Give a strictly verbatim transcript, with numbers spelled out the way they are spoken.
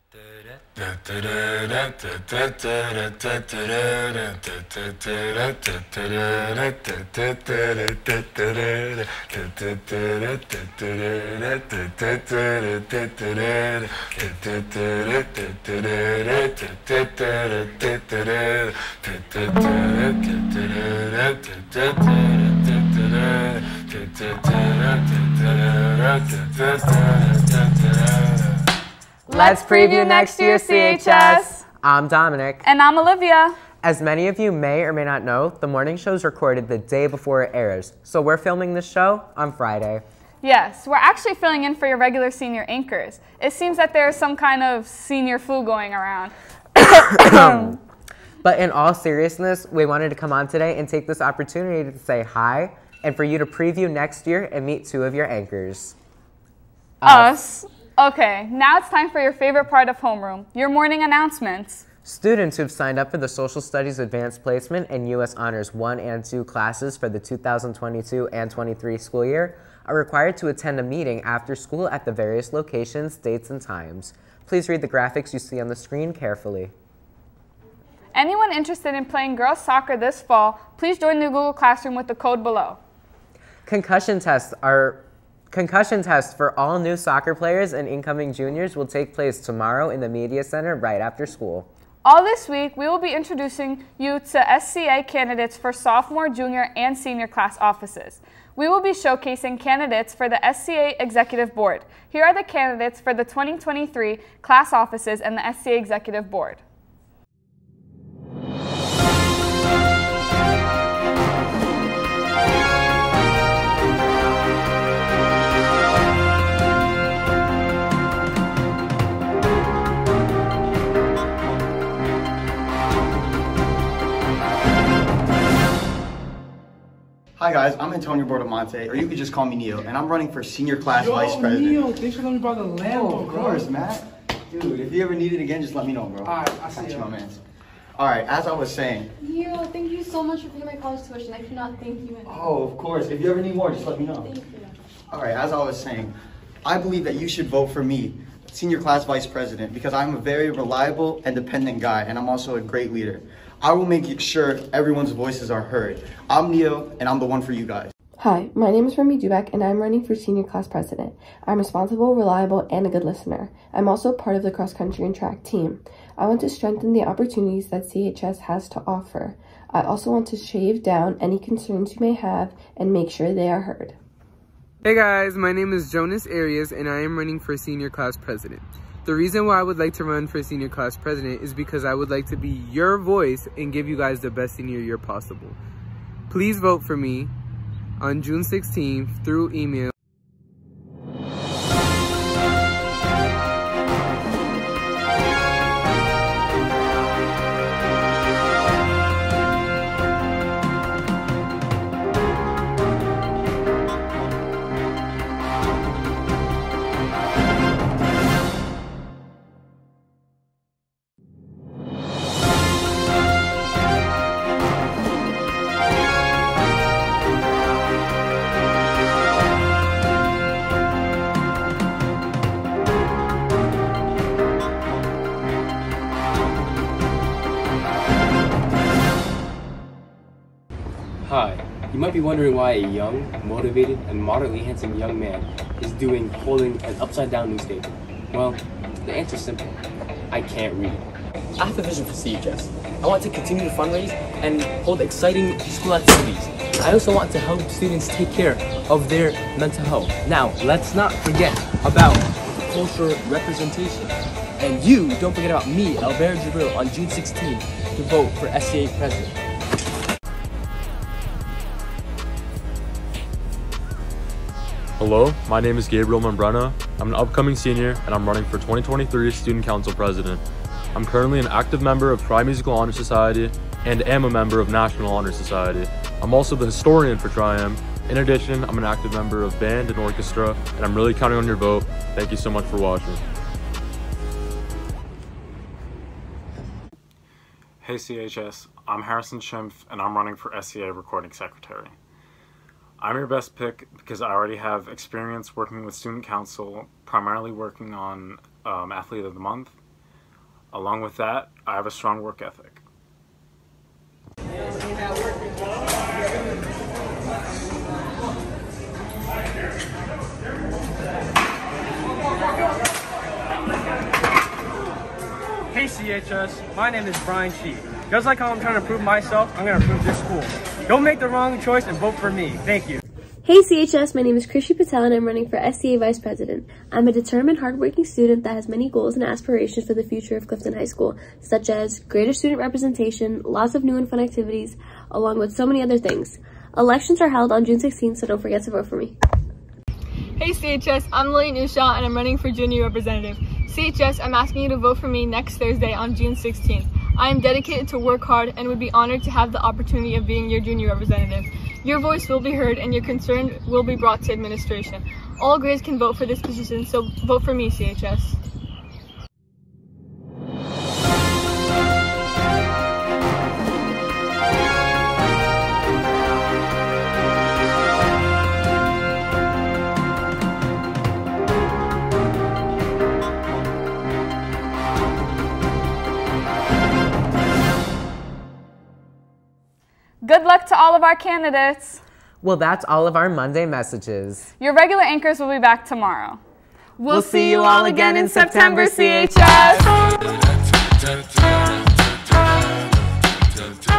Let's preview next year's C H S. I'm Dominic. And I'm Olivia. As many of you may or may not know, the morning show is recorded the day before it airs. So we're filming this show on Friday. Yes, we're actually filling in for your regular senior anchors. It seems that there's some kind of senior flu going around. But in all seriousness, we wanted to come on today and take this opportunity to say hi and for you to preview next year and meet two of your anchors. Us. Okay, now it's time for your favorite part of homeroom, your morning announcements. Students who've signed up for the Social Studies Advanced Placement and U S Honors one and two classes for the two thousand twenty-two and twenty-three school year are required to attend a meeting after school at the various locations, dates, and times. Please read the graphics you see on the screen carefully. Anyone interested in playing girls soccer this fall, please join the Google Classroom with the code below. Concussion tests are Concussion tests for all new soccer players and incoming juniors will take place tomorrow in the Media Center right after school. All this week, we will be introducing you to S C A candidates for sophomore, junior, and senior class offices. We will be showcasing candidates for the S C A Executive Board. Here are the candidates for the twenty twenty-three class offices and the S C A Executive Board. Hi guys, I'm Antonio Bordamonte, or you could just call me Neo, and I'm running for senior class Yo, vice president. Neo, thanks for letting me borrow the lamp. Oh, of course, Matt. Dude, if you ever need it again, just let me know, bro. Alright, I see Got you. my man. Alright, as I was saying. Neo, thank you so much for paying my college tuition. I cannot thank you enough. Oh, of course. If you ever need more, just let me know. Thank you. Alright, as I was saying, I believe that you should vote for me, senior class vice president, because I'm a very reliable and dependent guy, and I'm also a great leader. I will make sure everyone's voices are heard. I'm Neo, and I'm the one for you guys. Hi, my name is Remy Dubek, and I'm running for senior class president. I'm responsible, reliable, and a good listener. I'm also part of the cross-country and track team. I want to strengthen the opportunities that C H S has to offer. I also want to shave down any concerns you may have and make sure they are heard. Hey guys, my name is Jonas Arias, and I am running for senior class president. The reason why I would like to run for senior class president is because I would like to be your voice and give you guys the best senior year possible. Please vote for me on June sixteenth through email. Hi, you might be wondering why a young, motivated, and moderately handsome young man is doing holding an upside-down newspaper. Well, the answer's simple. I can't read. I have a vision for C H S. I want to continue to fundraise and hold exciting school activities. I also want to help students take care of their mental health. Now, let's not forget about cultural representation. And you, don't forget about me, Albert Jabril, on June sixteenth to vote for S C A president. Hello, my name is Gabriel Membrana. I'm an upcoming senior and I'm running for twenty twenty-three Student Council President. I'm currently an active member of Tri-Musical Honor Society and am a member of National Honor Society. I'm also the historian for Tri-M. In addition, I'm an active member of band and orchestra, and I'm really counting on your vote. Thank you so much for watching. Hey C H S, I'm Harrison Schimpf and I'm running for S C A Recording Secretary. I'm your best pick because I already have experience working with Student Council, primarily working on um, Athlete of the Month, Along with that, I have a strong work ethic. Hey C H S, my name is Brian Chi. Just like how I'm trying to prove myself, I'm going to prove this school. Don't make the wrong choice and vote for me. Thank you. Hey C H S, my name is Krishi Patel and I'm running for S C A Vice President. I'm a determined, hardworking student that has many goals and aspirations for the future of Clifton High School, such as greater student representation, lots of new and fun activities, along with so many other things. Elections are held on June sixteenth, so don't forget to vote for me. Hey C H S, I'm Lily Nushaw and I'm running for Junior Representative. C H S, I'm asking you to vote for me next Thursday on June sixteenth. I am dedicated to work hard and would be honored to have the opportunity of being your junior representative. Your voice will be heard and your concern will be brought to administration. All grades can vote for this position, so vote for me, C H S. Good luck to all of our candidates. Well, that's all of our Monday messages. Your regular anchors will be back tomorrow. We'll, we'll see you all again in September, C H S.